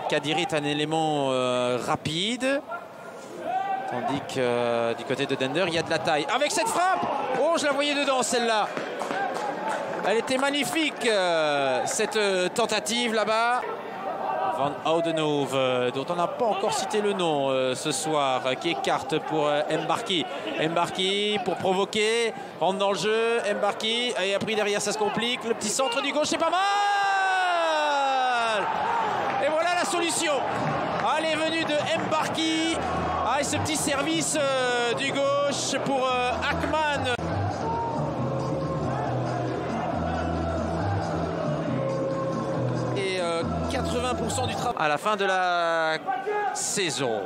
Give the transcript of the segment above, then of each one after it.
Kadiri est un élément rapide. Tandis que du côté de Dender, il y a de la taille. Avec cette frappe, oh, je la voyais dedans celle-là. Elle était magnifique, cette tentative là-bas. Van Oudenhoven, dont on n'a pas encore cité le nom ce soir, qui écarte pour Mbarki. Mbarki pour provoquer, rentre dans le jeu. Mbarki, et après derrière ça se complique. Le petit centre du gauche, c'est pas mal. Et voilà la solution. Elle est venue de Mbarki. Ah, et ce petit service du gauche pour Akman. Et 80% du travail à la fin de la saison.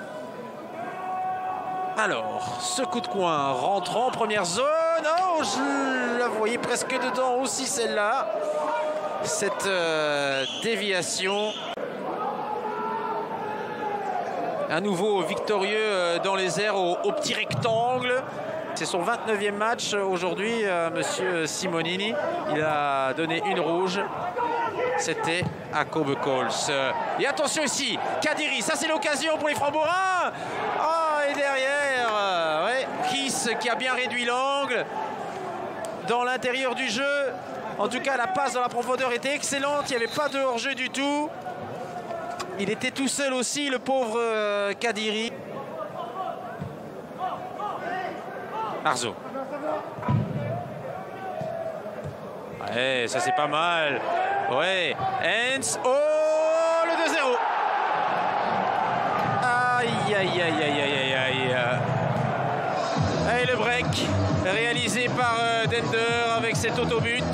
Alors, ce coup de coin rentrant en première zone. Oh, je la voyais presque dedans aussi celle-là. Cette déviation. Un nouveau victorieux dans les airs au petit rectangle. C'est son 29e match aujourd'hui, monsieur Simonini. Il a donné une rouge. C'était à Kobe Coles. Et attention ici, Kadiri, ça c'est l'occasion pour les Framborains. Oh, et derrière, ouais, Kiss qui a bien réduit l'angle. Dans l'intérieur du jeu. En tout cas, la passe dans la profondeur était excellente. Il n'y avait pas de hors-jeu du tout. Il était tout seul aussi, le pauvre Kadiri. Arzo. Ouais, ça c'est pas mal. Ouais, Hens. Oh, le 2-0. Aïe, aïe, aïe, aïe, aïe, aïe, aïe. Et le break réalisé par Dender avec cet autobut.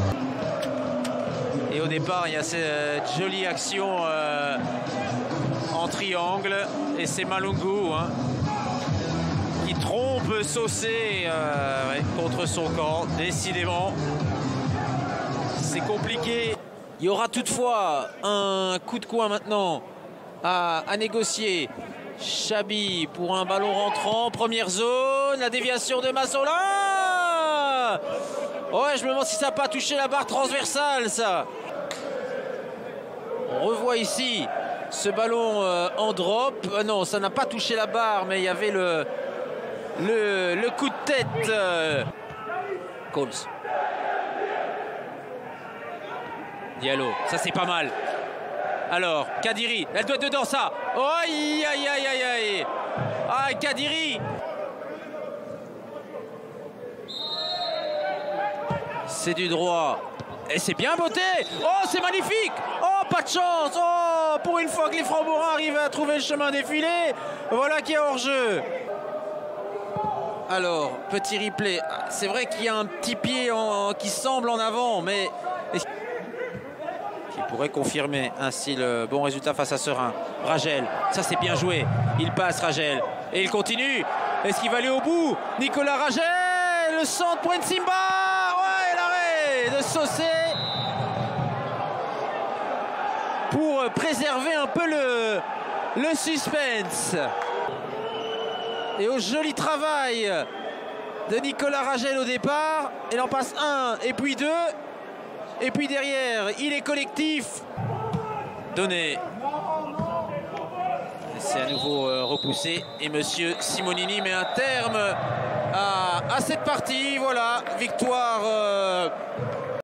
Et au départ, il y a cette jolie action en triangle. Et c'est Malungu qui trompe Saucé ouais, contre son camp. Décidément, c'est compliqué. Il y aura toutefois un coup de coin maintenant à négocier. Chabi pour un ballon rentrant. Première zone. La déviation de Massola. Ouais, je me demande si ça n'a pas touché la barre transversale, ça. On revoit ici ce ballon en drop. Non, ça n'a pas touché la barre, mais il y avait le coup de tête. Coles. Diallo, ça c'est pas mal. Alors, Kadiri, elle doit être dedans, ça. Oh, aïe, aïe, aïe, aïe, aïe. Ah, Kadiri. C'est du droit. Et c'est bien botté. Oh, c'est magnifique. Oh, pas de chance. Oh, pour une fois que les Framborains arrivent à trouver le chemin défilé. Voilà qui est hors-jeu. Alors, petit replay. C'est vrai qu'il y a un petit pied qui semble en avant, mais qui pourrait confirmer ainsi le bon résultat face à Serein. Ragel, ça c'est bien joué. Il passe Ragel. Et il continue. Est-ce qu'il va aller au bout? Nicolas Ragel, le centre pour Nsimba. De Saucé pour préserver un peu le suspense. Et au joli travail de Nicolas Ragel au départ. Il en passe un et puis deux. Et puis derrière, il est collectif. Donné. C'est à nouveau repoussé. Et monsieur Simonini met un terme à cette partie. Voilà, victoire